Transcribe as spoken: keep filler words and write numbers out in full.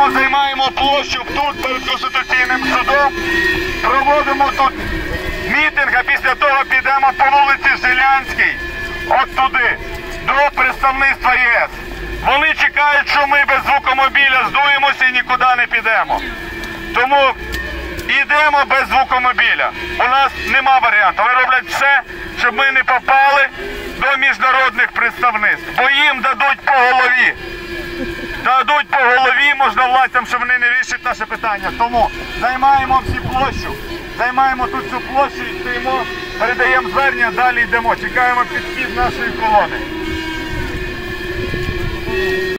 Йдемо, займаємо площу тут перед Конституційним судом, проводимо тут мітинг, а після того підемо по вулиці Жилянській, от туди, до представництва ЄС. Вони чекають, що ми без звукомобіля здуємося і нікуди не підемо. Тому йдемо без звукомобіля. У нас нема варіанту. Вони роблять все, щоб ми не попали до міжнародних представництв. Бо їм дадуть по голові. Дадуть по голові можновладцям, що вони не вирішать наше питання. Тому займаємо всі площу. Займаємо тут цю площу і стоїмо, передаємо звернення, далі йдемо. Чекаємо підхід нашої колони.